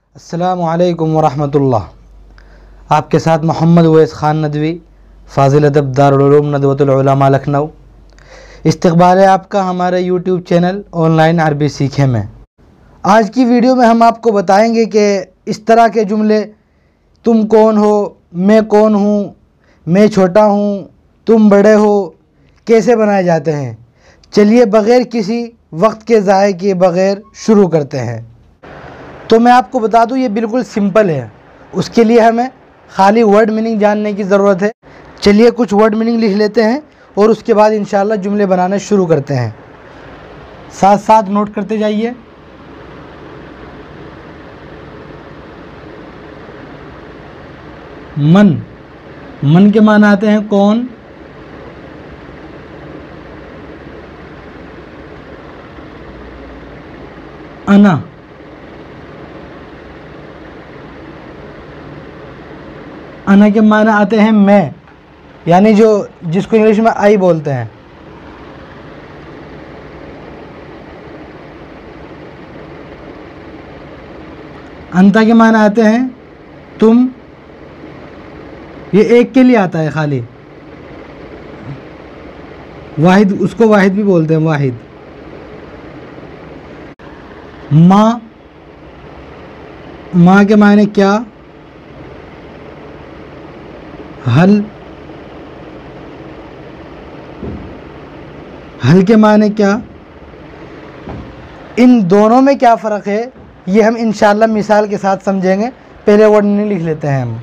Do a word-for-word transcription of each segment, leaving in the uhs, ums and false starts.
अस्सलामु अलैकुम वरहमतुल्लाह। आपके साथ मोहम्मद उवैस ख़ान नदवी, फ़ाज़िल अदब दारुल उलूम नदवतुल उलमा लखनऊ। इस्तक़बाल है आपका हमारे यूट्यूब चैनल ऑनलाइन अरबी सीखे में। आज की वीडियो में हम आपको बताएंगे कि इस तरह के जुमले तुम कौन हो, मैं कौन हूँ, मैं छोटा हूँ, तुम बड़े हो, कैसे बनाए जाते हैं। चलिए बग़ैर किसी वक्त के ज़ाय किए बग़ैर शुरू करते हैं। तो मैं आपको बता दूं ये बिल्कुल सिंपल है। उसके लिए हमें खाली वर्ड मीनिंग जानने की ज़रूरत है। चलिए कुछ वर्ड मीनिंग लिख लेते हैं और उसके बाद इंशाल्लाह जुमले बनाने शुरू करते हैं। साथ साथ नोट करते जाइए। मन, मन के माने आते हैं कौन, अना, अना के माने आते हैं मैं, यानी जो जिसको इंग्लिश में आई बोलते हैं। अंता के माने आते हैं तुम, ये एक के लिए आता है खाली। वाहिद, उसको वाहिद भी बोलते हैं, वाहिद। माँ, माँ के मायने क्या, हल, हल के माने क्या। इन दोनों में क्या फ़र्क है ये हम इंशाल्लाह मिसाल के साथ समझेंगे। पहले वर्ड नहीं लिख लेते हैं हम।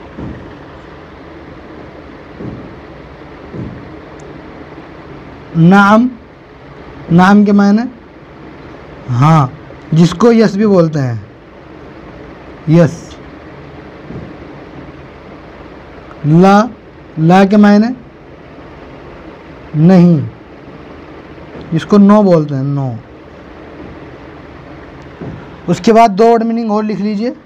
नाम, नाम के माने हाँ, जिसको यस भी बोलते हैं, यस। ला, ला के मायने नहीं, इसको नो बोलते हैं, नो। उसके बाद दो वर्ड मीनिंग और लिख लीजिए।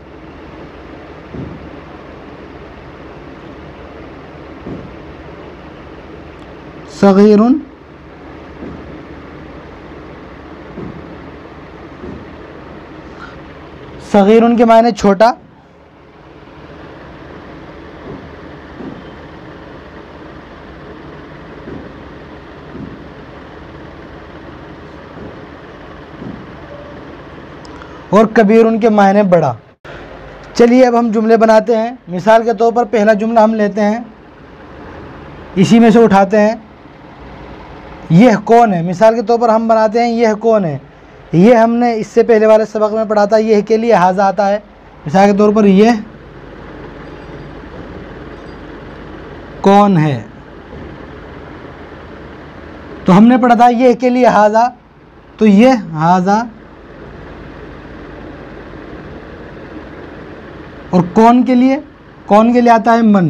सगीरुन, सगीरुन के मायने छोटा। और कबीर उनके मायने बड़ा। चलिए अब हम जुमले बनाते हैं। मिसाल के तौर पर पहला जुमला हम लेते हैं, इसी में से उठाते हैं। यह कौन है, मिसाल के तौर पर हम बनाते हैं यह कौन है। यह हमने इससे पहले वाले सबक में पढ़ा था, यह के लिए हाजा आता है। मिसाल के तौर पर यह कौन है, तो हमने पढ़ा था यह के लिए हाजा, तो यह हाजा। और कौन के लिए, कौन के लिए आता है मन।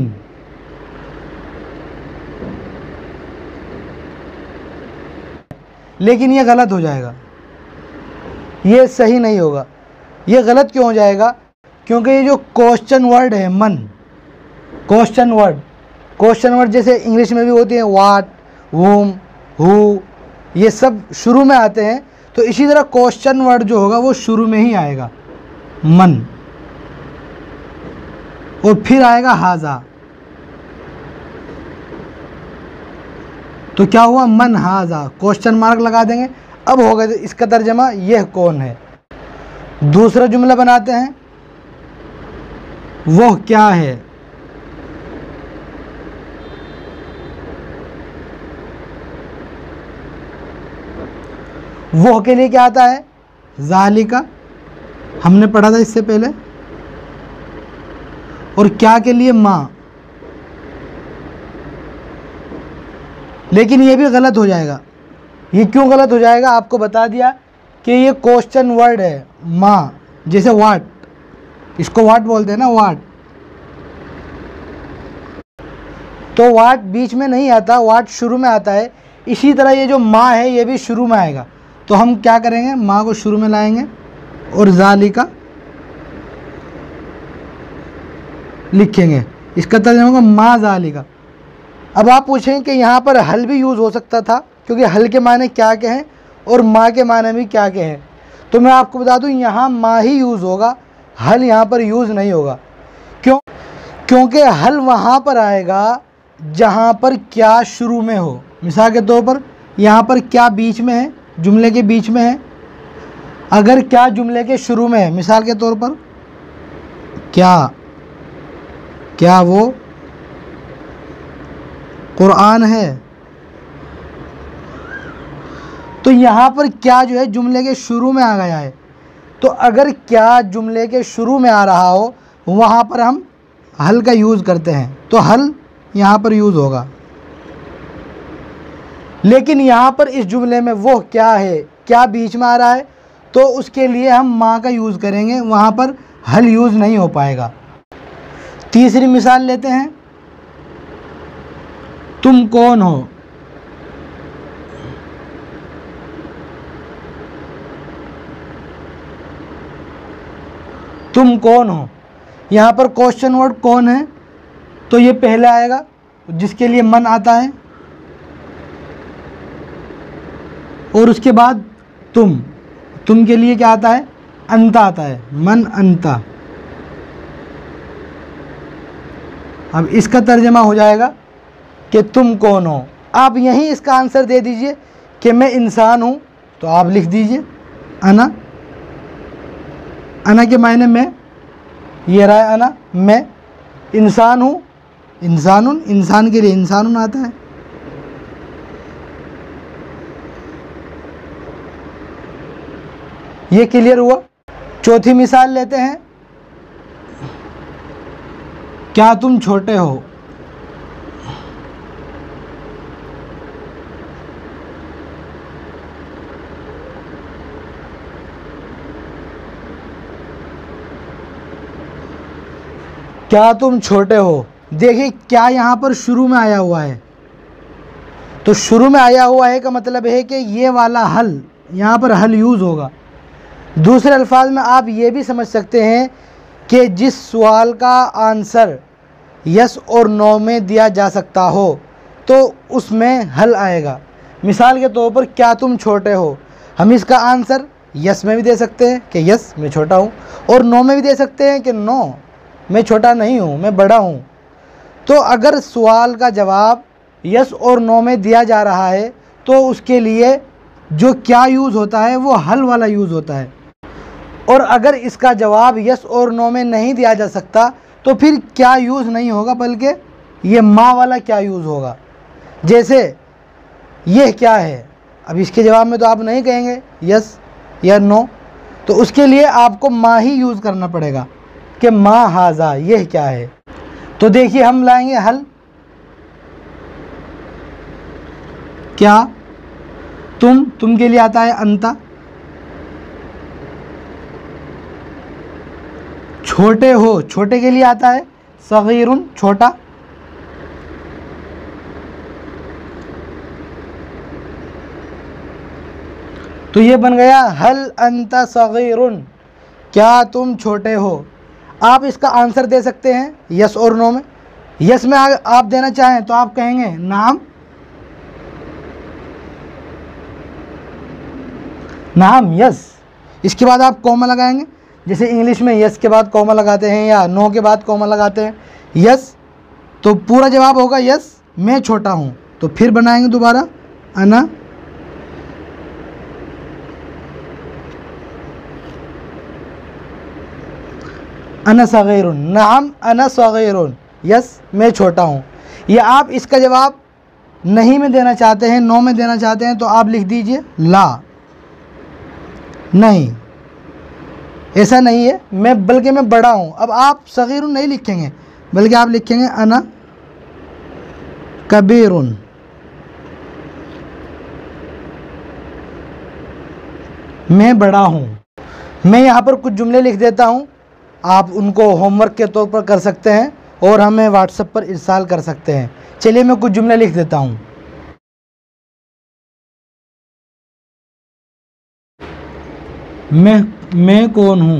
लेकिन ये गलत हो जाएगा, ये सही नहीं होगा। ये गलत क्यों हो जाएगा? क्योंकि ये जो क्वेश्चन वर्ड है मन, क्वेश्चन वर्ड, क्वेश्चन वर्ड जैसे इंग्लिश में भी होती है व्हाट, whom, हु, ये सब शुरू में आते हैं। तो इसी तरह क्वेश्चन वर्ड जो होगा वो शुरू में ही आएगा, मन, और फिर आएगा हाजा। तो क्या हुआ, मन हाजा, क्वेश्चन मार्क लगा देंगे। अब होगा इसका तर्जमा यह कौन है। दूसरा जुमला बनाते हैं, वह क्या है। वह के लिए क्या आता है, ज़ालिका, हमने पढ़ा था इससे पहले। और क्या के लिए, माँ। लेकिन ये भी गलत हो जाएगा। ये क्यों गलत हो जाएगा, आपको बता दिया कि ये क्वेश्चन वर्ड है माँ, जैसे वाट, इसको वाट बोलते हैं ना, वाट। तो वाट बीच में नहीं आता, वाट शुरू में आता है। इसी तरह ये जो माँ है ये भी शुरू में आएगा। तो हम क्या करेंगे, माँ को शुरू में लाएंगे और ज़ालिका लिखेंगे। इसका तर्जुमा होगा मा ज़ालिका। अब आप पूछेंगे कि यहाँ पर हल भी यूज़ हो सकता था, क्योंकि हल के माने क्या के हैं और माँ के माने भी क्या के हैं। तो मैं आपको बता दूं यहाँ माँ ही यूज़ होगा, हल यहाँ पर यूज़ नहीं होगा। क्यों? क्योंकि हल वहाँ पर आएगा जहाँ पर क्या शुरू में हो। मिसाल के तौर पर यहाँ पर क्या बीच में है, जुमले के बीच में है। अगर क्या जुमले के शुरू में है, मिसाल के तौर पर क्या क्या वो कुरान है, तो यहाँ पर क्या जो है जुमले के शुरू में आ गया है। तो अगर क्या जुमले के शुरू में आ रहा हो वहाँ पर हम हल का यूज़ करते हैं, तो हल यहाँ पर यूज़ होगा। लेकिन यहाँ पर इस जुमले में वो क्या है, क्या बीच में आ रहा है, तो उसके लिए हम माँ का यूज़ करेंगे, वहाँ पर हल यूज़ नहीं हो पाएगा। तीसरी मिसाल लेते हैं, तुम कौन हो। तुम कौन हो, यहाँ पर क्वेश्चन वर्ड कौन है, तो ये पहले आएगा जिसके लिए मन आता है, और उसके बाद तुम तुम के लिए क्या आता है, अंता आता है, मन अंता। अब इसका तर्जमा हो जाएगा कि तुम कौन हो। आप यहीं इसका आंसर दे दीजिए कि मैं इंसान हूँ, तो आप लिख दीजिए अना। अना के मायने में, ये रहा है अना, मैं इंसान हूँ, इंसानुन, इंसान के लिए इंसानुन आता है। ये क्लियर हुआ। चौथी मिसाल लेते हैं, क्या तुम छोटे हो। क्या तुम छोटे हो। देखिए क्या यहाँ पर शुरू में आया हुआ है, तो शुरू में आया हुआ है का मतलब है कि ये वाला हल, यहाँ पर हल यूज़ होगा। दूसरे अल्फाज में आप ये भी समझ सकते हैं कि जिस सवाल का आंसर यस और नो में दिया जा सकता हो तो उसमें हल आएगा। मिसाल के तौर पर क्या तुम छोटे हो, हम इसका आंसर यस में भी दे सकते हैं कि यस मैं छोटा हूँ, और नो में भी दे सकते हैं कि नो मैं छोटा नहीं हूँ, मैं बड़ा हूँ। तो अगर सवाल का जवाब यस और नो में दिया जा रहा है तो उसके लिए जो क्या यूज़ होता है वो हल वाला यूज़ होता है, और अगर इसका जवाब यस और नो में नहीं दिया जा सकता तो फिर क्या यूज़ नहीं होगा, बल्कि ये माँ वाला क्या यूज़ होगा। जैसे यह क्या है, अब इसके जवाब में तो आप नहीं कहेंगे यस या नो, तो उसके लिए आपको माँ ही यूज़ करना पड़ेगा कि माँ हाजा, यह क्या है। तो देखिए हम लाएंगे हल, क्या तुम, तुम के लिए आता है अंता। छोटे हो, छोटे के लिए आता है सगीरुन, छोटा। तो ये बन गया हल अंता सगीरुन, क्या तुम छोटे हो। आप इसका आंसर दे सकते हैं यस और नो में। यस में आप देना चाहें तो आप कहेंगे नाम, नाम यस, इसके बाद आप कॉमा लगाएंगे, जैसे इंग्लिश में यस के बाद कॉमा लगाते हैं या नो के बाद कॉमा लगाते हैं। यस तो पूरा जवाब होगा यस मैं छोटा हूँ, तो फिर बनाएंगे दोबारा अना, अना सगीरुन, नाम अना सगीरुन, यस मैं छोटा हूँ। या आप इसका जवाब नहीं में देना चाहते हैं, नो में देना चाहते हैं, तो आप लिख दीजिए ला, नहीं ऐसा नहीं है मैं, बल्कि मैं बड़ा हूँ। अब आप सगीरुन नहीं लिखेंगे, बल्कि आप लिखेंगे अना कबीरुन, मैं बड़ा हूँ। मैं यहाँ पर कुछ जुमले लिख देता हूँ, आप उनको होमवर्क के तौर पर कर सकते हैं और हमें व्हाट्सएप पर इरसाल कर सकते हैं। चलिए मैं कुछ जुमले लिख देता हूँ। मैं मैं कौन हूँ।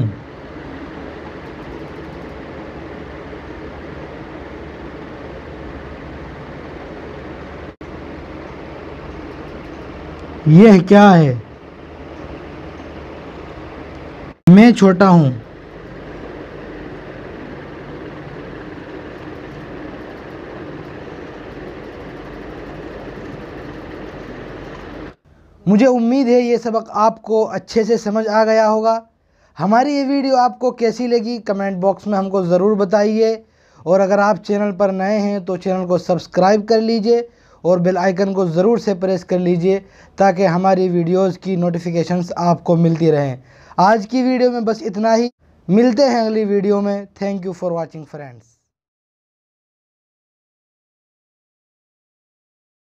यह क्या है। मैं छोटा हूँ। मुझे उम्मीद है ये सबक आपको अच्छे से समझ आ गया होगा। हमारी ये वीडियो आपको कैसी लगी कमेंट बॉक्स में हमको ज़रूर बताइए, और अगर आप चैनल पर नए हैं तो चैनल को सब्सक्राइब कर लीजिए और बेल आइकन को ज़रूर से प्रेस कर लीजिए ताकि हमारी वीडियोस की नोटिफिकेशंस आपको मिलती रहें। आज की वीडियो में बस इतना ही, मिलते हैं अगली वीडियो में। Thank you for watching friends.